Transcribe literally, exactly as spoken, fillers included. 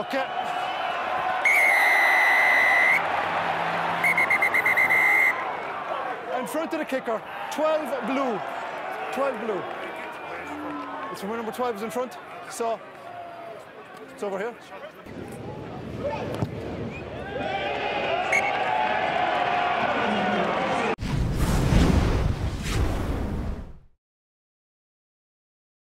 Okay. In front of the kicker, twelve blue. twelve blue. It's from number twelve is in front, so it's over here.